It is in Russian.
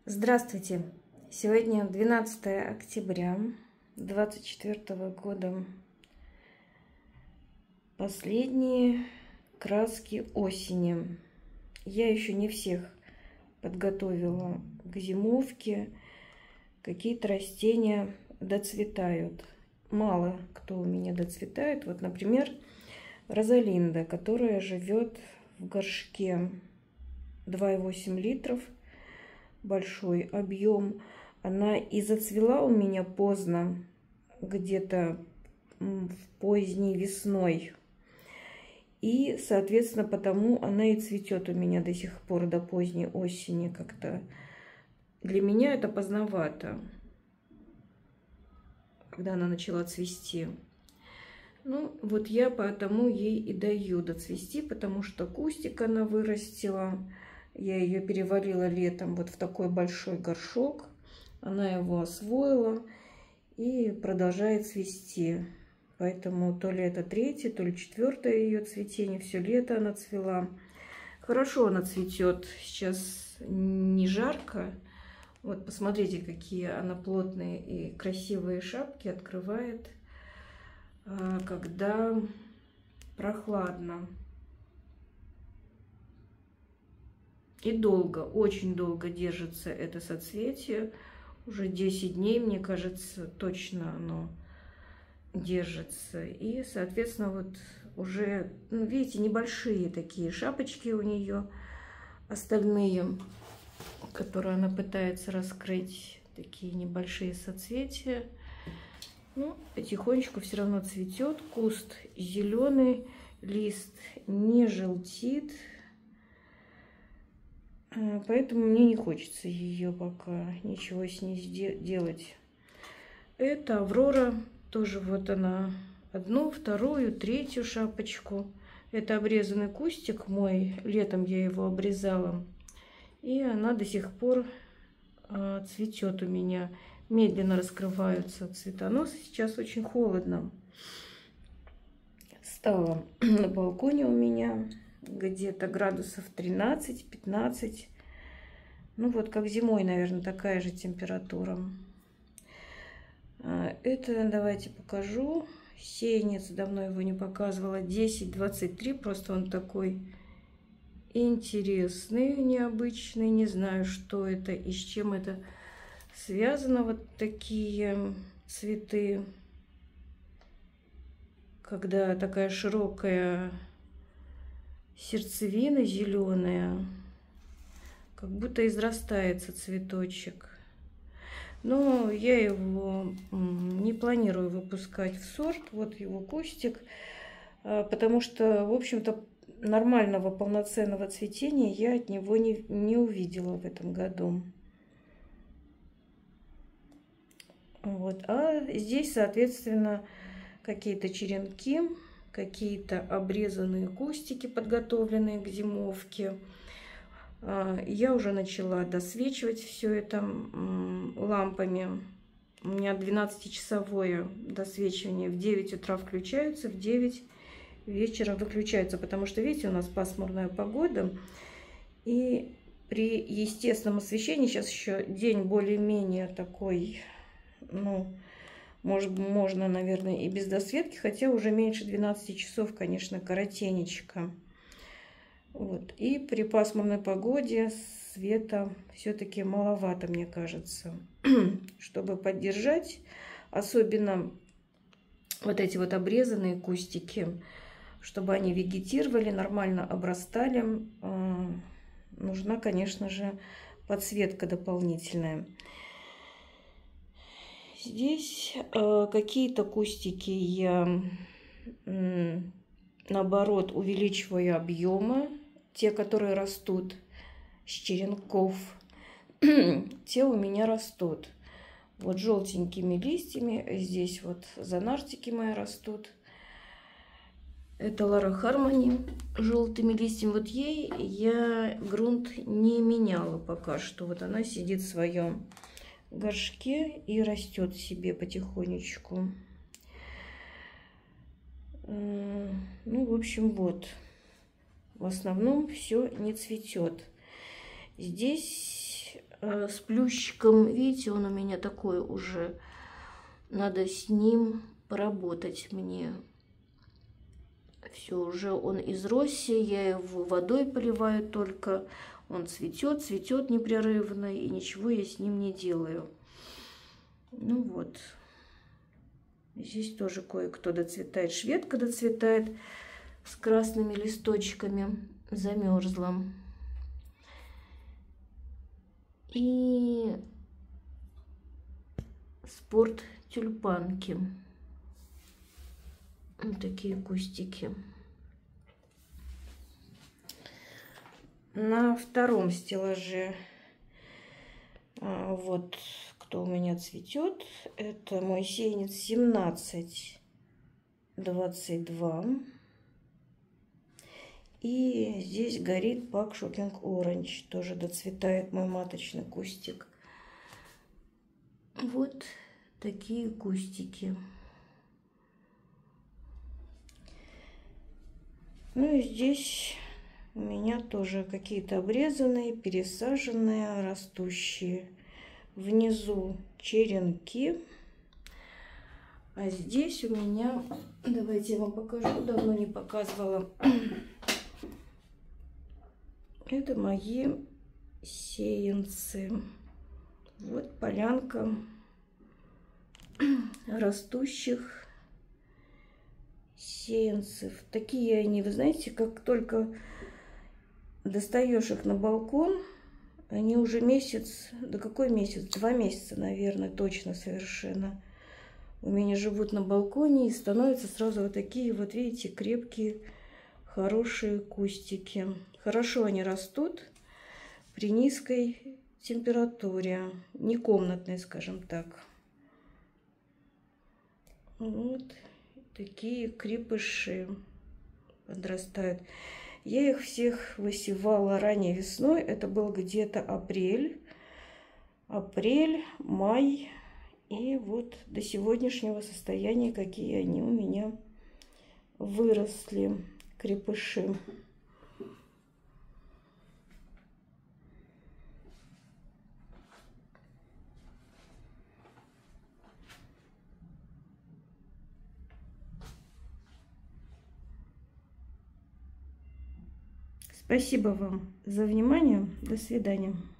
Здравствуйте! Сегодня 12 октября 2024 года. Последние краски осени. Я еще не всех подготовила к зимовке. Какие-то растения доцветают. Мало кто у меня доцветает. Вот, например, розалинда, которая живет в горшке 2,8 литров. Большой объем. Она и зацвела у меня поздно, где-то поздней весной. И, соответственно, потому она и цветет у меня до сих пор, до поздней осени как-то. Для меня это поздновато, когда она начала цвести. Ну, вот я поэтому ей и даю доцвести, потому что кустик она вырастила. Я ее перевалила летом вот в такой большой горшок. Она его освоила и продолжает цвести. Поэтому то ли это третье, то ли четвертое ее цветение. Все лето она цвела. Хорошо она цветет. Сейчас не жарко. Вот посмотрите, какие она плотные и красивые шапки открывает, когда прохладно. И долго, очень долго держится это соцветие. Уже 10 дней, мне кажется, точно оно держится. И, соответственно, вот уже, ну, видите, небольшие такие шапочки у нее, остальные, которые она пытается раскрыть, такие небольшие соцветия. Ну, потихонечку все равно цветет. Куст зеленый, лист не желтит. Поэтому мне не хочется ее пока ничего с ней делать. Это Аврора, тоже вот она, одну, вторую, третью шапочку. Это обрезанный кустик мой, летом я его обрезала. И она до сих пор цветет у меня. Медленно раскрываются цветоносы. Сейчас очень холодно. Стало на балконе у меня где-то градусов 13-15. Ну вот как зимой, наверное, такая же температура. Это давайте покажу. Сеянец, давно его не показывала. 1023. Просто он такой интересный, необычный. Не знаю, что это и с чем это связано. Вот такие цветы, когда такая широкая сердцевина зеленая, как будто израстается цветочек. Но я его не планирую выпускать в сорт. Вот его кустик, потому что, в общем-то, нормального полноценного цветения я от него не увидела в этом году. Вот. А здесь, соответственно, какие-то черенки, какие-то обрезанные кустики, подготовленные к зимовке. Я уже начала досвечивать все это лампами. У меня 12-часовое досвечивание. В 9 утра включаются, в 9 вечера выключаются, потому что, видите, у нас пасмурная погода. И при естественном освещении, сейчас еще день более-менее такой, ну, можно, наверное, и без досветки, хотя уже меньше 12 часов, конечно, коротенечко. Вот. И при пасмурной погоде света все-таки маловато, мне кажется, чтобы поддержать. Особенно вот эти вот обрезанные кустики, чтобы они вегетировали, нормально обрастали, нужна, конечно же, подсветка дополнительная. Здесь какие-то кустики я, наоборот, увеличиваю объемы. Те, которые растут с черенков, те у меня растут. Вот желтенькими листьями. Здесь вот занартики мои растут. Это Лара Хармони желтыми листьями. Вот ей я грунт не меняла пока что. Вот она сидит в своем горшке и растет себе потихонечку. Ну, в общем, вот. В основном все не цветет. Здесь с плющиком, видите, он у меня такой уже. Надо с ним поработать мне. Все, уже он изросся, я его водой поливаю только. Он цветет, цветет непрерывно, и ничего я с ним не делаю. Ну вот. Здесь тоже кое-кто доцветает. Шведка доцветает с красными листочками. Замерзла. И спорт тюльпанки. Вот такие кустики. На втором стеллаже вот кто у меня цветет. Это мой сеянец 1722. И здесь горит Пак Шокинг Оранж. Тоже доцветает мой маточный кустик. Вот такие кустики. Ну и здесь у меня тоже какие-то обрезанные, пересаженные, растущие. Внизу черенки. А здесь у меня, давайте я вам покажу, давно не показывала. Это мои сеянцы. Вот полянка растущих сеянцев. Такие они, вы знаете, как только достаешь их на балкон, они уже месяц, да какой месяц? 2 месяца, наверное, точно совершенно. У меня живут на балконе и становятся сразу вот такие вот, видите, крепкие, хорошие кустики. Хорошо они растут при низкой температуре, не комнатной, скажем так. Вот такие крепыши подрастают. Я их всех высевала ранее весной. Это был где-то апрель, май. И вот до сегодняшнего состояния, какие они у меня выросли, крепыши. Спасибо вам за внимание. До свидания.